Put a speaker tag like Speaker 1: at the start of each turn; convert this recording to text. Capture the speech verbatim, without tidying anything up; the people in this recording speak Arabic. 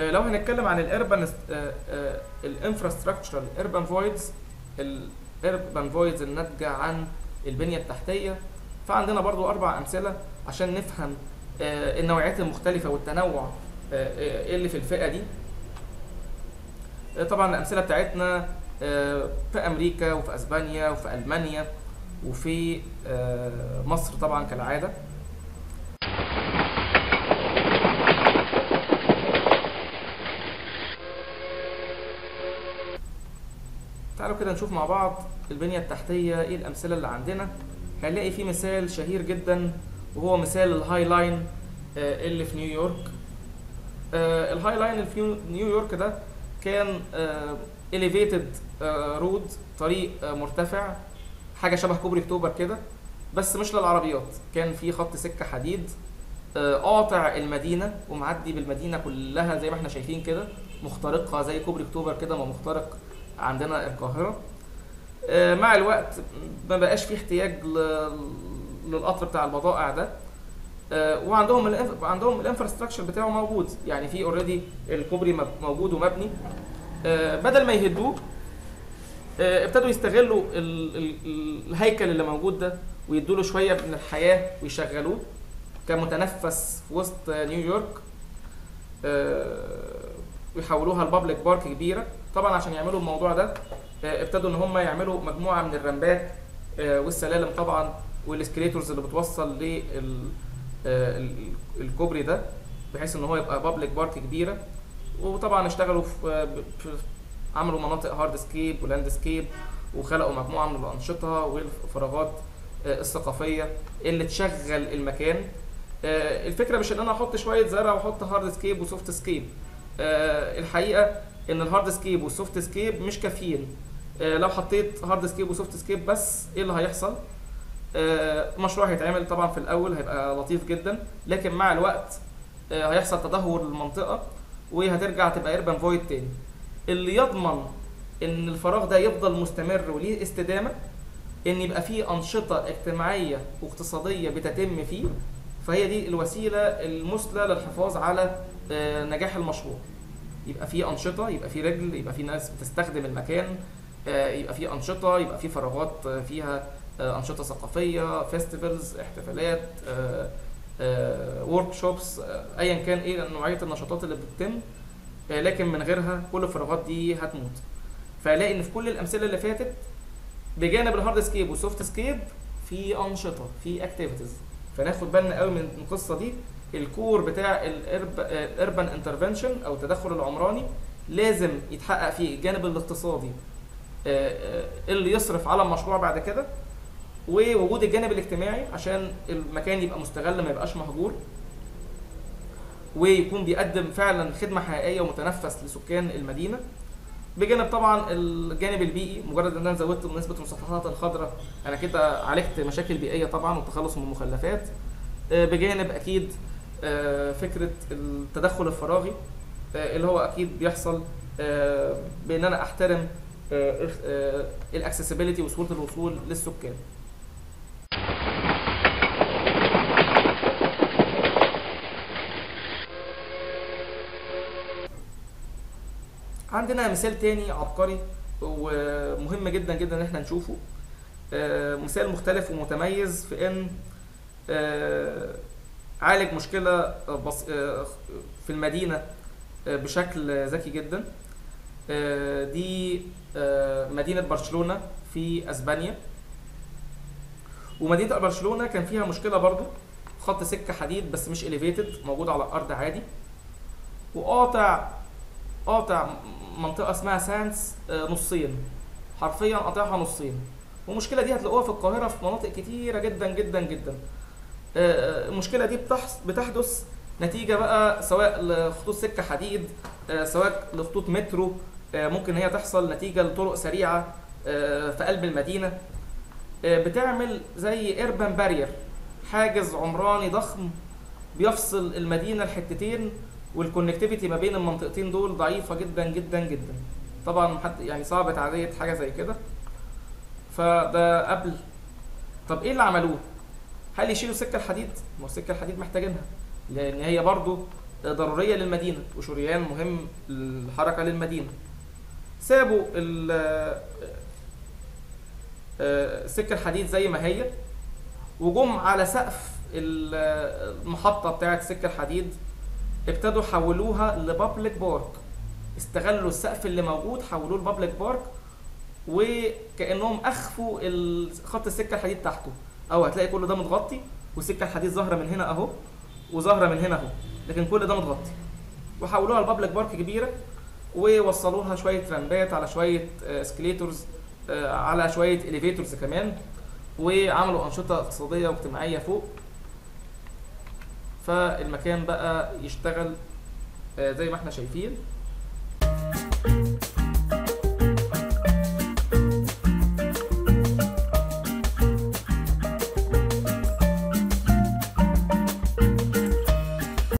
Speaker 1: لو هنتكلم عن الاربن الانفراستراكشر الاربن فويدز الاربن فويدز الناتجه عن البنيه التحتيه، فعندنا برضو اربع امثله عشان نفهم النوعيات المختلفه والتنوع اللي في الفئه دي. طبعا الامثله بتاعتنا في امريكا وفي اسبانيا وفي المانيا وفي مصر طبعا كالعاده. تعالوا كده نشوف مع بعض البنيه التحتيه ايه الامثله اللي عندنا. هنلاقي في مثال شهير جدا وهو مثال الهاي لاين اللي في نيويورك. الهاي لاين اللي في نيويورك ده كان elevated رود، طريق مرتفع، حاجه شبه كوبري اكتوبر كده بس مش للعربيات. كان في خط سكه حديد قاطع المدينه ومعدي بالمدينه كلها زي ما احنا شايفين كده، مخترقها زي كوبري اكتوبر كده ما مخترق عندنا القاهره. مع الوقت ما بقاش في احتياج للقطر بتاع البضائع ده، وعندهم ال عندهم الانفراستراكشر بتاعه موجود، يعني في اوريدي الكوبري موجود ومبني. بدل ما يهدوه ابتدوا يستغلوا ال ال الهيكل اللي موجود ده ويدوا له شويه من الحياه ويشغلوه كمتنفس في وسط نيويورك، ويحولوها لبابليك بارك كبيره. طبعا عشان يعملوا الموضوع ده ابتدوا ان هم يعملوا مجموعه من الرمبات والسلالم طبعا والاسكليتورز اللي بتوصل للكوبري ده بحيث ان هو يبقى بابليك بارك كبيره. وطبعا اشتغلوا في, في عملوا مناطق هارد سكيب ولاند سكيب وخلقوا مجموعه من الانشطه والفراغات الثقافيه اللي تشغل المكان. الفكره مش ان انا احط شويه زرع واحط هارد سكيب وسوفت سكيب. الحقيقه ان الهارد سكيب والسوفت سكيب مش كافيين. لو حطيت هارد سكيب وسوفت سكيب بس ايه اللي هيحصل؟ مشروع هيتعمل طبعا في الاول هيبقى لطيف جدا، لكن مع الوقت هيحصل تدهور للمنطقه وهترجع تبقى اربن فويد تاني. اللي يضمن ان الفراغ ده يفضل مستمر وليه استدامه ان يبقى فيه انشطه اجتماعيه واقتصاديه بتتم فيه، فهي دي الوسيله المثلى للحفاظ على نجاح المشروع. يبقى فيه انشطه، يبقى فيه رجل، يبقى فيه ناس بتستخدم المكان، يبقى فيه انشطه، يبقى فيه فراغات فيها انشطه ثقافيه، فيستيفالز، احتفالات، ورك شوبس، ايا كان ايه نوعيه النشاطات اللي بتتم. لكن من غيرها كل الفراغات دي هتموت. فلاقي ان في كل الامثله اللي فاتت بجانب الهارد سكيب والسوفت سكيب في انشطه، في اكتيفيتيز. فناخد بالنا قوي من القصه دي. الكور بتاع الاربن انترفنشن او التدخل العمراني لازم يتحقق فيه الجانب الاقتصادي اللي يصرف على المشروع بعد كده، ووجود الجانب الاجتماعي عشان المكان يبقى مستغل ما يبقاش مهجور، ويكون بيقدم فعلا خدمه حقيقيه ومتنفس لسكان المدينه. بجانب طبعا الجانب البيئي، مجرد ان انا زودت من نسبه المسطحات الخضراء انا كده عالجت مشاكل بيئيه طبعا والتخلص من المخلفات. بجانب اكيد فكره التدخل الفراغي اللي هو اكيد بيحصل بان انا احترم الاكسسبيليتي وسهوله الوصول للسكان. عندنا مثال تاني عبقري ومهم جدا جدا ان احنا نشوفه. مثال مختلف ومتميز في ان عالج مشكلة في المدينة بشكل ذكي جدا. دي مدينة برشلونة في اسبانيا. ومدينة برشلونة كان فيها مشكلة برضو، خط سكة حديد بس مش اليفيتد موجود على الارض عادي، وقاطع قاطع منطقة اسمها سانس نصين، حرفيا قاطعها نصين. والمشكلة دي هتلاقوها في القاهرة في مناطق كتيرة جدا جدا جدا. المشكلة دي بتحدث نتيجة بقى سواء لخطوط سكة حديد، سواء لخطوط مترو، ممكن هي تحصل نتيجة لطرق سريعة في قلب المدينة. بتعمل زي اربن بارير، حاجز عمراني ضخم بيفصل المدينة الحتتين، والكونكتيفيتي ما بين المنطقتين دول ضعيفة جدا جدا جدا. طبعا حد يعني صعب تعدية حاجة زي كده. فده قبل. طب ايه اللي عملوه؟ هل يشيلوا السكة الحديد؟ ما هو السكة الحديد محتاجينها، لان هي برضو ضروريه للمدينه وشريان مهم للحركه للمدينه. سابوا السكه الحديد زي ما هي، وجم على سقف المحطه بتاعه السكه الحديد ابتدوا حولوها لبابليك بارك. استغلوا السقف اللي موجود حولوه لبابليك بارك، وكانهم اخفوا خط السكه الحديد تحته. او هتلاقي كل ده متغطي والسكه الحديد ظاهره من هنا اهو وظاهره من هنا اهو، لكن كل ده متغطي. وحولوها لبابليك بارك كبيره، ووصلوها شويه رامبات على شويه اسكليتورز على شويه اليفيتورز كمان، وعملوا انشطه اقتصاديه واجتماعيه فوق. فالمكان بقى يشتغل زي ما احنا شايفين.